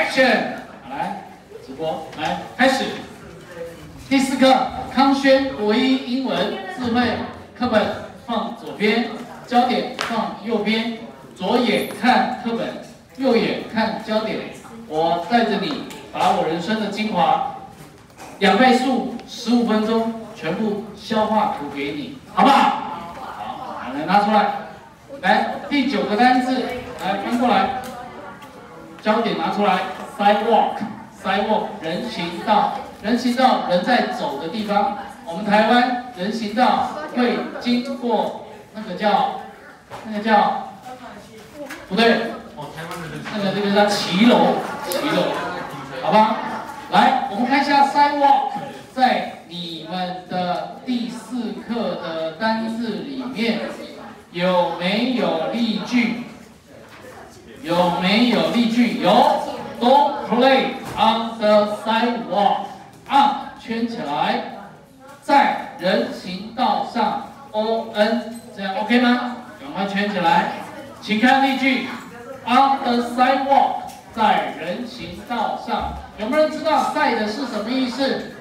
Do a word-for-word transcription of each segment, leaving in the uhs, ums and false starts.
Action！ 好，来直播，来开始。第四课，康轩国一英文字汇课本放左边，焦点放右边，左眼看课本，右眼看焦点。我带着你把我人生的精华，两倍速，十五分钟，全部消化图给你，好不好？好，来拿出来。来，第九个单字，来翻过来，焦点拿出来 ，sidewalk，sidewalk 人行道，人行道人在走的地方。我们台湾人行道会经过那个叫那个叫不对，那个这个叫骑楼，骑楼，好吧？来，我们看一下 sidewalk 在你们的第四课的单字里面。有没有例句？有没有例句？有。Don't play on the sidewalk. on 圈起来，在人行道上 O N 这样 OK 吗？赶快圈起来。请看例句 on the sidewalk 在人行道上。有没有人知道 side 是什么意思？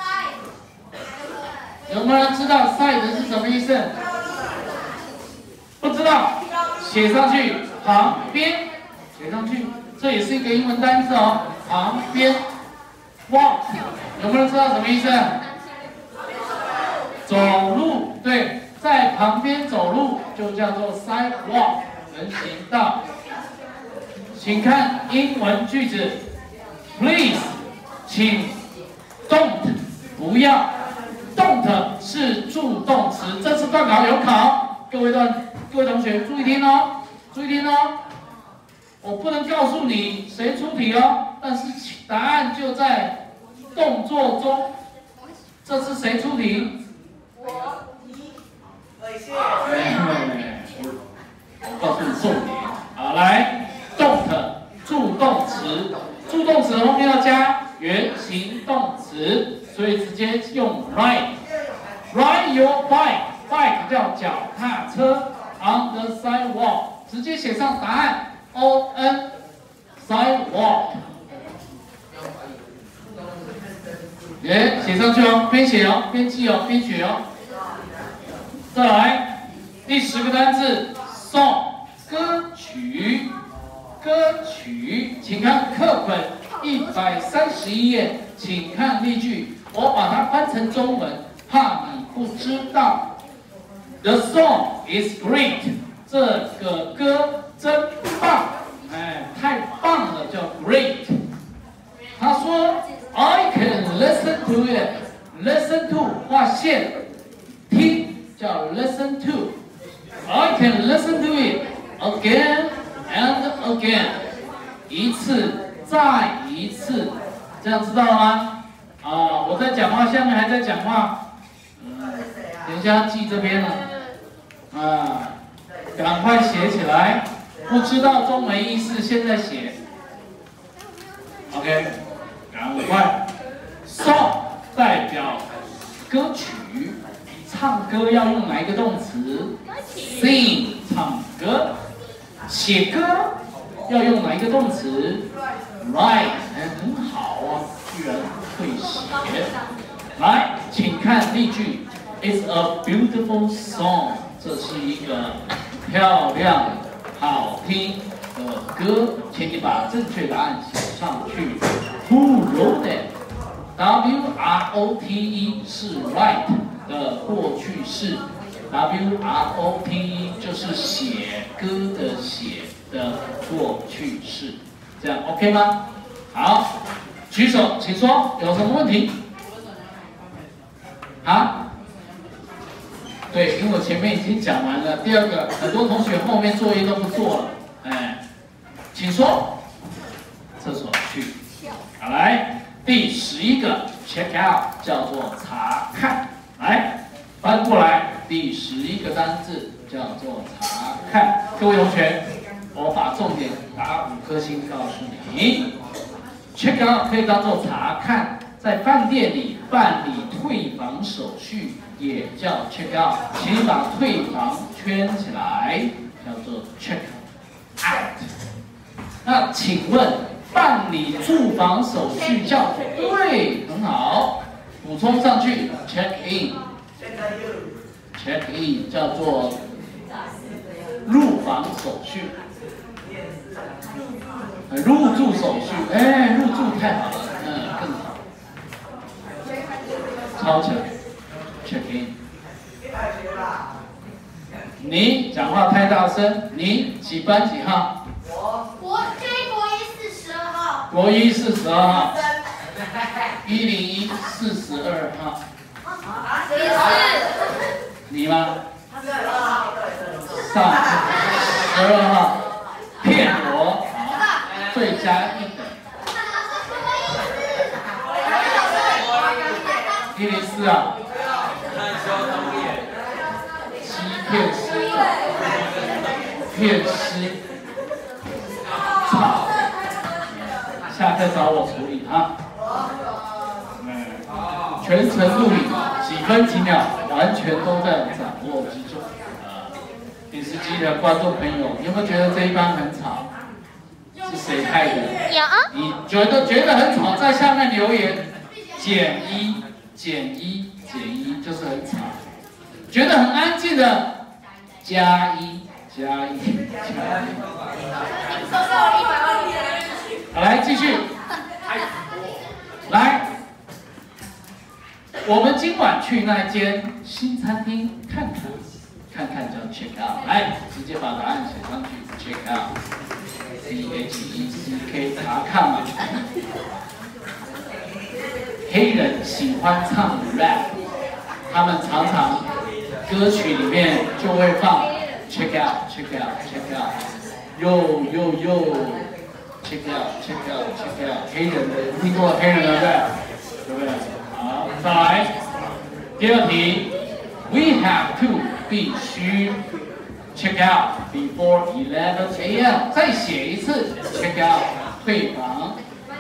有没有人知道 side 是什么意思？不知道，写上去，旁边，写上去，这也是一个英文单词哦。旁边 ，walk， 有没有人知道什么意思？走路，对，在旁边走路就叫做 sidewalk， 人行道。请看英文句子 ，please， 请 ，don't， 不要 ，don't 是助动词，这次段考有考，各位段。各位同学注意听哦，注意听哦，我不能告诉你谁出题哦，但是答案就在动作中。这是谁出题？我题，伟谢。我告诉你重点，好来 ，don't 助动词，助动词后面要加原形动词，所以直接用 ride，ride your bike，bike 叫脚踏车。On the sidewalk， 直接写上答案 O N sidewalk， 也写上去哦，边写哦，边记哦，边学哦。再来第十个单字 song 歌曲，歌曲，请看课本一百三十一页，请看例句，我把它翻成中文，怕你不知道。The song is great， 这个歌真棒，哎，太棒了，叫 great。他说 I can listen to it，listen to 划线，听叫 listen to，I can listen to it again and again， 一次再一次，这样知道了吗？啊，我在讲话，下面还在讲话，嗯，等一下记这边了。啊，赶快写起来！不知道中文意思，现在写。OK， 赶快。Song 代表歌曲，唱歌要用哪一个动词 ？Sing 唱歌。写歌要用哪一个动词 ？Write 很好啊，居然会写。来，请看例句 ：It's a beautiful song。这是一个漂亮、好听的歌，请你把正确答案写上去。Who wrote it? W R O T E 是 write 的过去式 ，W R O T E 就是写歌的写的过去式，这样 OK 吗？好，举手，请说，有什么问题？啊？对，因为我前面已经讲完了。第二个，很多同学后面作业都不做了，哎，请说。厕所去。好，来第十一个 check out 叫做查看，来翻过来，第十一个单字叫做查看。各位同学，我把重点打五颗星告诉你。check out 可以当做查看，在饭店里办理退房手续。也叫 check out， 请你把退房圈起来，叫做 check out。那请问办理住房手续叫对，很好。补充上去 ，check in，check in 叫做入房手续，入住手续，哎，入住太好了，嗯，更好，抄起来 ，check in。你讲话太大声，你几班几号？ 我国 J 国一四十二号。 国一四十二号。一零一四十二号。 你是？ 你吗？上十二号。骗我！罪加一等。一零四啊。骗师，骗师，操！下课找我处理啊！嗯，全程录影，几分几秒，完全都在掌握之中。啊，电视机的观众朋友，你有没有觉得这一班很吵？是谁害的？ 有。 你觉得觉得很吵，在下面留言，减一，减一，减一，就是很吵。觉得很安静的。加一，加一，加一。好，来继续。来，我们今晚去那间新餐厅看看，看看叫 check out。来，直接把答案写上去 ，check out。C H E C K 查看嘛。黑人喜欢唱 rap， 他们常常。歌曲里面就会放 check out check out check out yo yo yo check out check out check out 黑人的听过黑人的 rap 对不对？好，再来第二题 ，we have to 必须 check out before eleven A M 再写一次 check out 退房，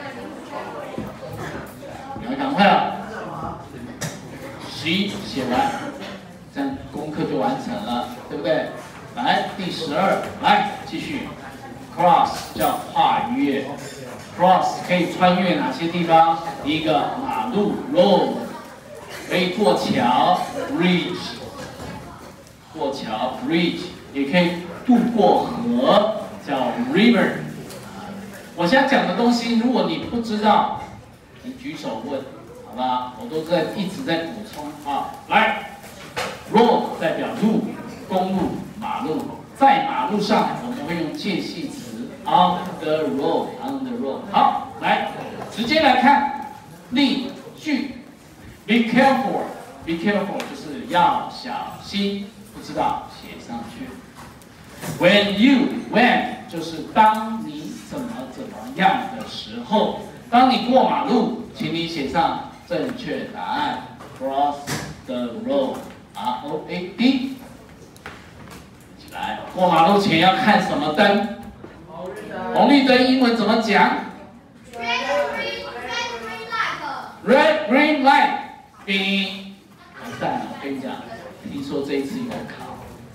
你要赶快了，十一写完。这样功课就完成了，对不对？来，第十二，来继续 ，cross 叫跨越 ，cross 可以穿越哪些地方？第一个马路 road， 可以过桥 bridge， 过桥 bridge， 也可以渡过河叫 river。我现在讲的东西，如果你不知道，你举手问，好吧？我都在一直在补充啊，来。road 代表路、公路、马路，在马路上我们会用介系词 on the road，on the road。好，来，直接来看例句 ，be careful，be careful 就是要小心，不知道写上去。When you when 就是当你怎么怎么样的时候，当你过马路，请你写上正确答案 ，cross the road。R O A D， 起来，过马路前要看什么灯？红绿灯英文怎么讲 ？Red green red green light。 Red green light， 冰。完蛋了，我跟你讲，听说这一次有考，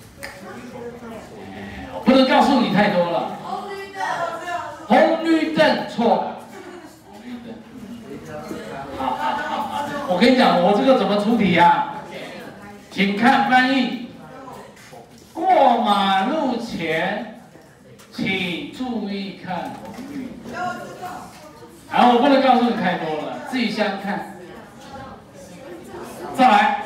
哎，我不能告诉你太多了。红绿灯，红绿灯错。红绿灯。好好好好，我跟你讲，我这个怎么出题啊？请看翻译。过马路前，请注意看红绿灯。好，我不能告诉你太多了，自己想想看。再来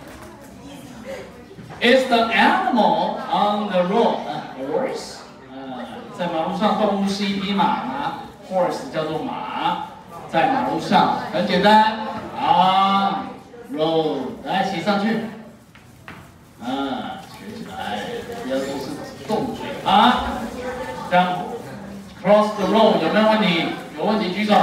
，Is the animal on the road a horse？ 呃，在马路上，动物是一匹马吗 ？Horse 叫做马，在马路上，很简单啊。road， 来写上去。啊，学起来，不要都是动嘴啊。这样 ，cross the road 有没有问题？有问题举手。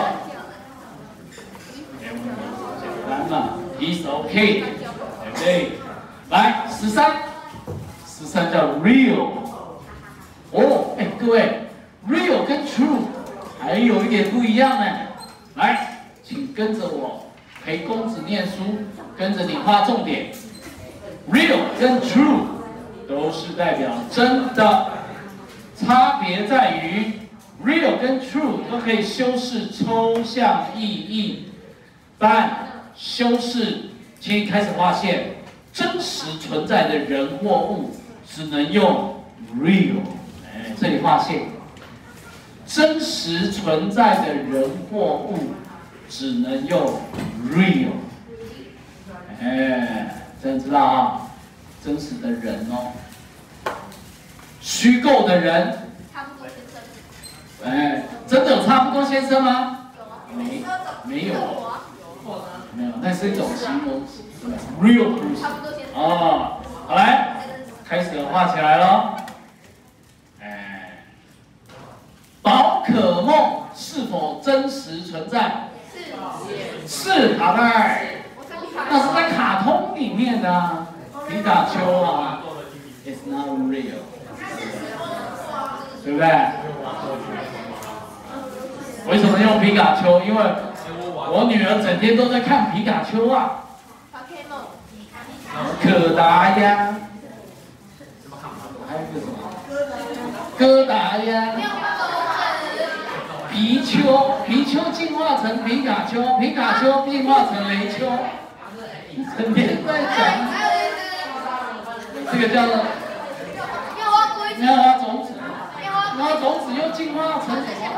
没问题，简单嘛 ，is OK， 对不对？来，十三，十三叫 real。哦，哎，各位 ，real 跟 true 还有一点不一样呢。来，请跟着我陪公子念书，跟着你画重点。real 跟 true 都是代表真的，差别在于 real 跟 true 都可以修饰抽象意义，但修饰，请开始划线，真实存在的人或物只能用 real， 哎，这里划线，真实存在的人或物只能用 real， 哎，这样知道啊，真实的人哦，虚构的人。 哎，真的有差不多先生吗？没，没有，没有，那是一种形容词 ，real person。哦，好来，开始画起来咯。哎，宝可梦是否真实存在？是，好的。那是在卡通里面的啊，皮卡丘啊 ，it's not real， 对不对？ 为什么用皮卡丘？因为我女儿整天都在看皮卡丘啊，可达鸭，还有个什么？哥达鸭，皮丘，皮丘进化成皮卡丘，皮卡丘进化成雷丘，整天在讲，这个叫做妙蛙种子，妙蛙种子又进化成什么？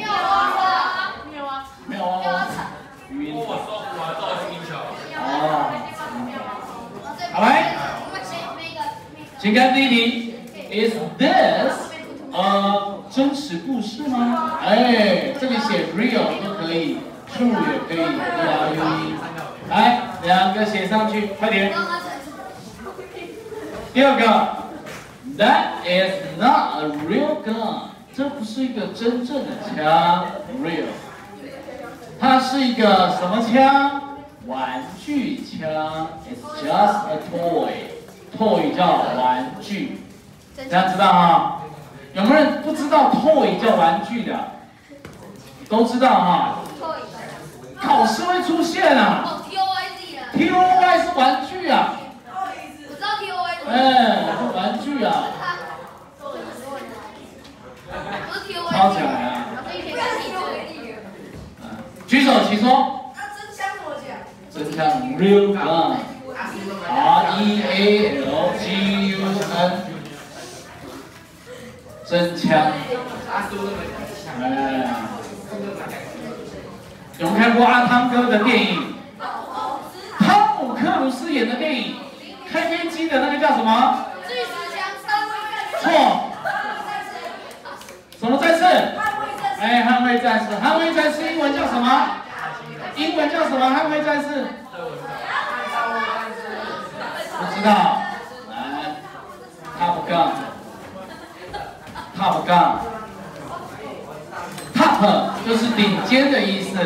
没有啊，语音我说我到星球。哦，好来，请看第一题 ，Is this 呃真实故事吗？哎，这里写 real 都可以 ，true 也可以 ，R U E。来，两个写上去，快点。第二个 ，That is not a real gun， 这不是一个真正的枪 ，real。 它是一个什么枪？玩具枪 ，It's just a toy。toy 叫玩具，大家知道哈？有没有人不知道 toy 叫玩具的？都知道哈。考试会出现啊。T O Y 是玩具啊。 我知道 T O Y。 哎，是玩具啊。抄起来啊。 举手，请说。 那真枪怎么讲？ 真枪 real gun，R E A L G U N， 真枪。哎，有没有看过阿汤哥的电影？汤姆克鲁斯演的电影，开飞机的那个叫什么？ 巨石强森。 错。什么战士？哎，捍卫战士，捍卫战士英文叫什么？英文叫什么？捍卫战士？不知道。来 ，Top Gun，Top Gun，Top 就是顶尖的意思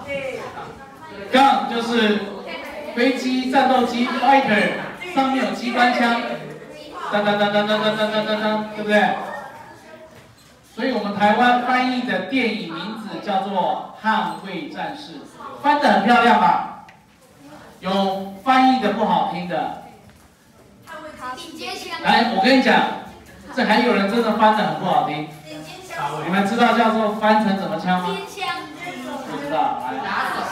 ，Gun 就是飞机、战斗机 ，Fighter 上面有机关枪，当当当当当当当当当，对不对？ 所以我们台湾翻译的电影名字叫做《捍卫战士》，翻得很漂亮吧？有翻译的不好听的。来，我跟你讲，这还有人真的翻得很不好听。你们知道叫做翻成什么枪吗？不知道。来，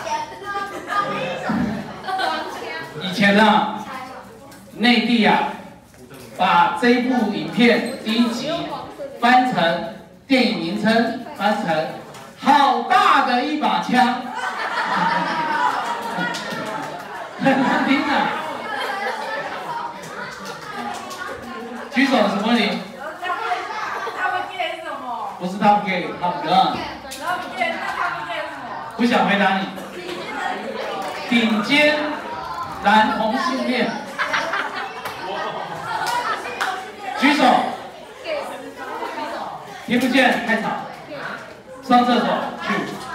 以前啊，内地啊，把这一部影片第一集翻成。 电影名称翻成“好大的一把枪”，很难听啊！举手什么问题？不是 Top Gear，Top Gun。不想回答你。顶尖男同性恋。举手。 听不见，太吵。上厕所去。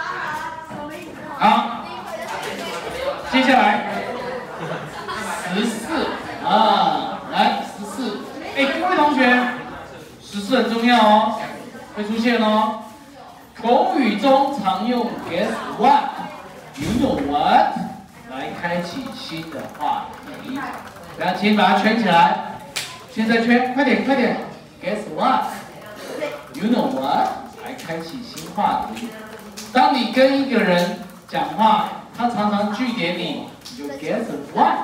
好，接下来十四啊，来十四。哎，各位同学，十四很重要哦，会出现哦。口语中常用 guess what，you know what 来开启新的话题。大家请把它圈起来，现在圈，快点快点 ，guess what。 You know what？ 来开启新话题。当你跟一个人讲话，他常常句点你，你就 guess what？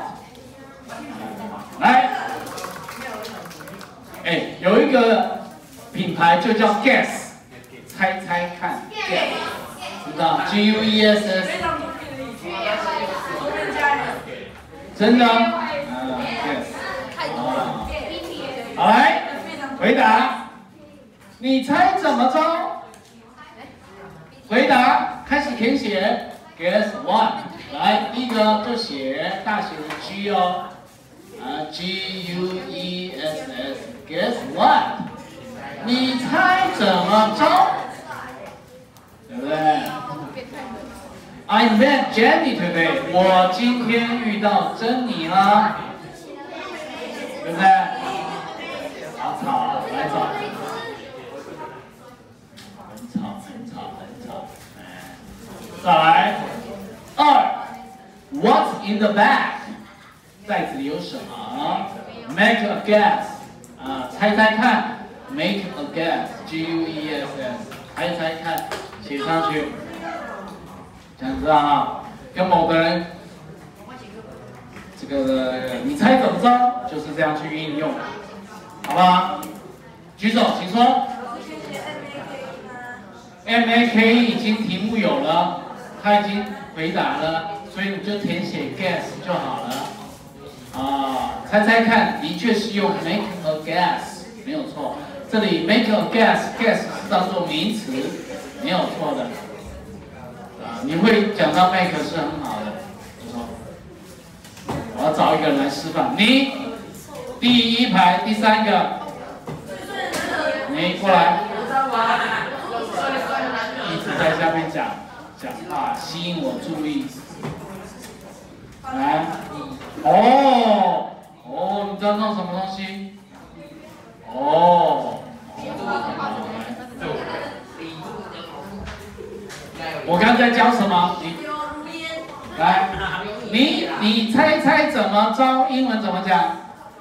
来，哎，有一个品牌就叫 guess， 猜猜看 ，guess， 知道 G U E S S， 真的？嗯 ，guess， 啊，好来，回答，你猜怎么着？回答，开始填写 ，guess what？ 来，第一个就写大写的 G 哦。 啊 ，G U E S S，Guess what？ 你猜怎么着？对不对 ？I met Jenny today。我今天遇到珍妮啦，对不对？好吵，来找。很吵，很吵，很吵。再来，二 ，What's in the bag？ 袋子里有什么 ？Make a guess， 啊，猜猜看 ，Make a guess，G U E S S， 猜猜看，写上去，这样子啊，跟某个人，这个你猜怎么着，就是这样去运用，好不好？举手，请说。M A K E 已经题目有了，他已经回答了，所以你就填写 guess 就好了。 啊，猜猜看，的确是用 make a guess， 没有错。这里 make a guess，guess 是当做名词，没有错的。啊，你会讲到 make 是很好的，不错。我要找一个人来示范，你第一排第三个，你过来，一直在下面讲讲话，吸引我注意。来。 哦，哦，你知道弄什么东西？哦，我刚才教什么？你来，你你猜猜怎么着？英文怎么讲？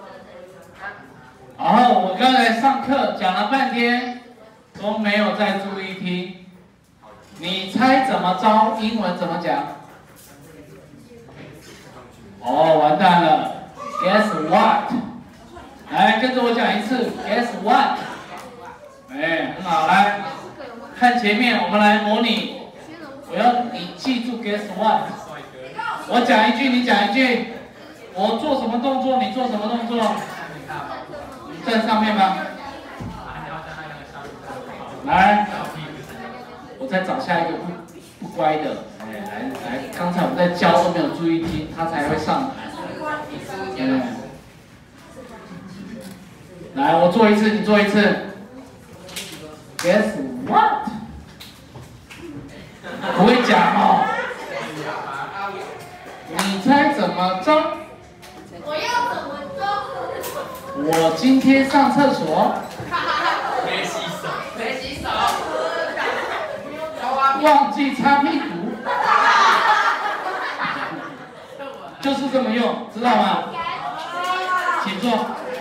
然后我刚才上课讲了半天，都没有在注意听。你猜怎么着？英文怎么讲？ 哦，完蛋了 ！Guess what？ 来，跟着我讲一次 ，Guess what？ 哎，很好，来看前面，我们来模拟。我要你记住 Guess what？ 我讲一句，你讲一句。我做什么动作，你做什么动作？你站上面吧。来，我再找下一个不不乖的。 哎，来来，刚才我们在教都没有注意听，他才会上台。嗯，来，我做一次，你做一次。Guess what？ 不会讲哦。你猜怎么着？ 我要怎么着？ 我今天上厕所。 没洗手，没洗手。 忘记擦屁股。 就是这么用，知道吗？请坐。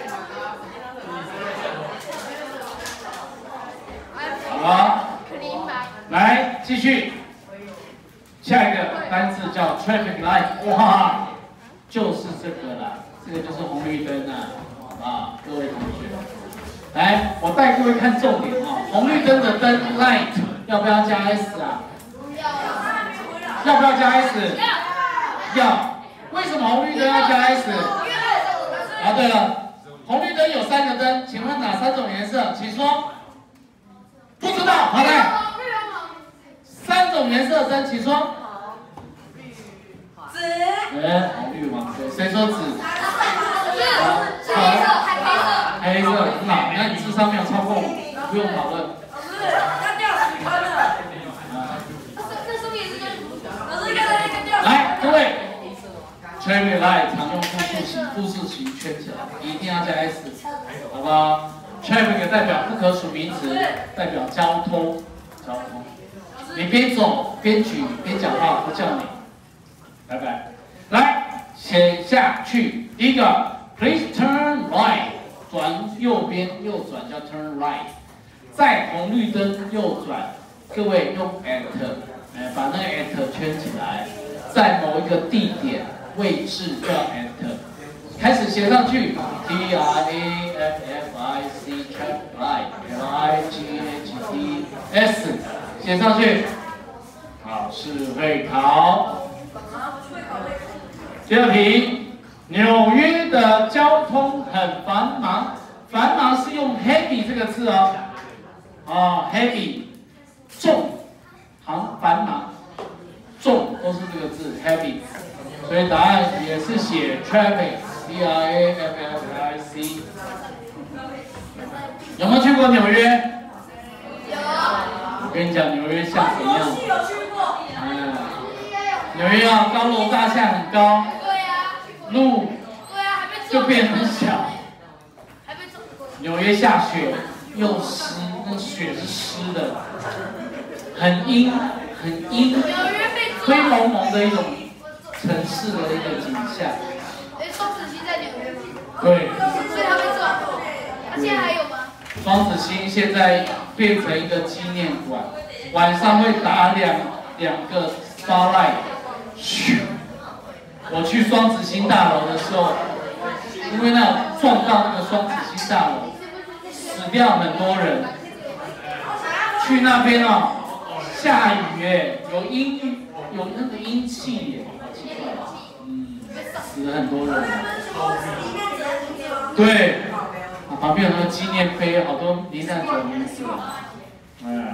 好，来继续。下一个单字叫 traffic light， 哇，就是这个啦，这个就是红绿灯啊，啊，各位同学，来，我带各位看重点啊，红绿灯的灯 light 要不要加 s 啊？要不要加 s？ 要。 为什么红绿灯要加 S？ 啊，对了，红绿灯有三个灯，请问哪三种颜色？请说。不知道，好的。三种颜色的灯，请说。 紫。 哎，红绿黄色，谁说紫？ 是黑色，还黑色。 黑色，很好。那你智商没有超过五，不用讨论。 老师，要掉十分了。那是不是也是跟？老师，刚才那个掉。 来，各位。 Traffic light 常用复数型、复数型圈起来，一定要加 s， 好不好 ？Traffic 代表不可数名词，代表交通，交通。你边走边举边讲话，不叫你。拜拜。来，写下去。第一个 ，Please turn right， 转右边，右转叫 turn right。 在红绿灯右转，各位用 at， 哎，把那个 at 圈起来，在某一个地点位置叫 at， 开始写上去 ，T R A F F I C traffic light，L I G H T S， 写上去，考试会考。第二题，纽约的交通很繁忙，繁忙是用 heavy 这个字哦，啊 heavy， 重，好繁忙，重都是这个字 heavy， 所以答案也是写 traffic，T R A F F I C。有没有去过纽约？ 有。 我跟你讲，纽约像怎样？ 有去过。 嗯，纽约啊，高楼大厦很高。 路就变很小，纽约下雪又湿，那雪是湿的，很阴很阴，灰蒙蒙的一种城市的一个景象。 哎，双子星在纽约吗？ 对。 所以他被撞。他现在还有吗？ 双子星现在变成一个纪念馆，晚上会打两两个 starlight， 咻。 我去双子星大楼的时候，因为那撞到那个双子星大楼，死掉很多人。去那边哦，下雨耶，有阴有那个阴气耶，好奇怪，嗯，死了很多人。对，啊，旁边有那个纪念碑，好多罹难者名字。嗯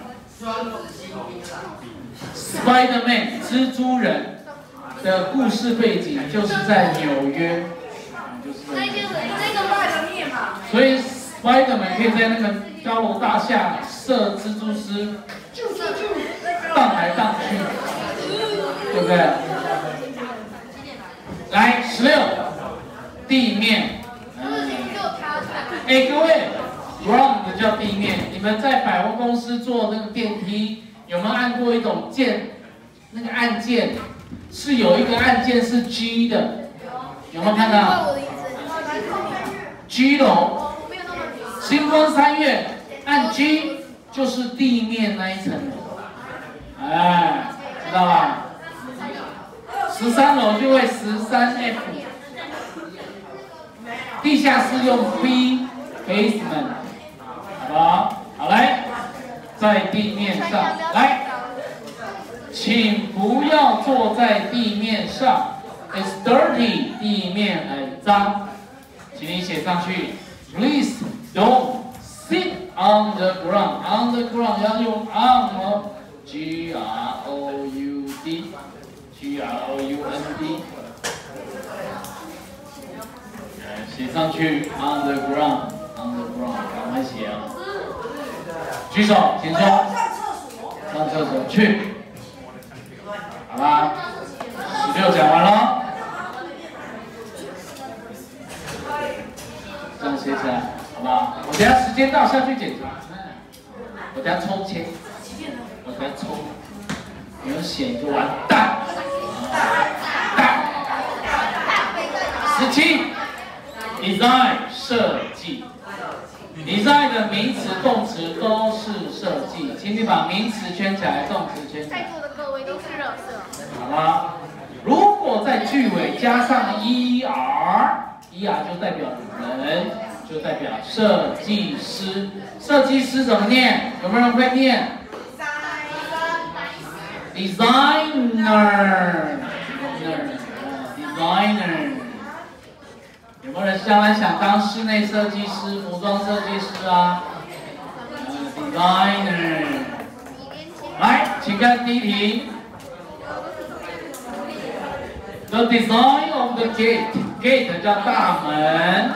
，Spider-Man 蜘蛛人。 的故事背景就是在纽约，就是在纽约。所以 Spider-Man 可以在那个高楼大厦射蜘蛛丝，荡来荡去，对不对？来，十六，地面。哎，各位 ，ground 叫地面。你们在百货公司坐那个电梯，有没有按过一种键？那个按键？ 是有一个按键是 G 的，有没有看到 ？G 楼，星光三月按 G 就是地面那一层楼，哎，知道吧？十三楼就会十三 F， 地下室用 B basement， 好不好？好来，在地面上来。 请不要坐在地面上 ，It's dirty， 地面很脏，请你写上去。Please don't sit on the ground， on the ground 要用 on 哦 ，G R O U D，G R O U N D， 写上去 on the ground，on the ground， 赶快写啊！举手，请说。上厕所去。 好啦，十六讲完了，这样写起来，好不好？我等下时间到下去检查，我等下抽签，我等下抽，没有写就完蛋。蛋。十七 ，design 设计 ，design 的名词、动词都是设计，请你把名词圈起来，动词圈起来。 好啦，如果在句尾加上 er，er 就代表人，就代表设计师。设计师怎么念？有没有人会念 ？designer，designer， designer。有没有人将来想当室内设计师、服装设计师啊？呃 ，designer。来，请看第一题。 The design of the gate, gate 叫大门。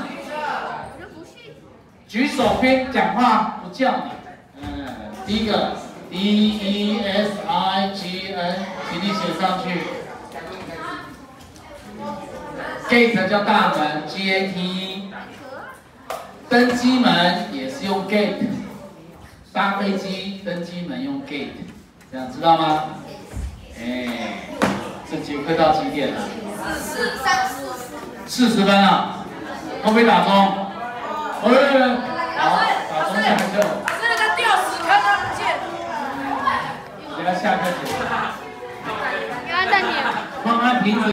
举手边讲话不叫你。嗯，第一个 D E S I G N， 请你写上去。Gate 叫大门 ，G A T E。登机门也是用 gate， 搭飞机登机门用 gate， 这样知道吗？哎。 这节课到几点了？四三四四十分了，会不会打钟？会。好，打钟下课。老师，那个吊要下课前。 要按暂停。 帮按停止。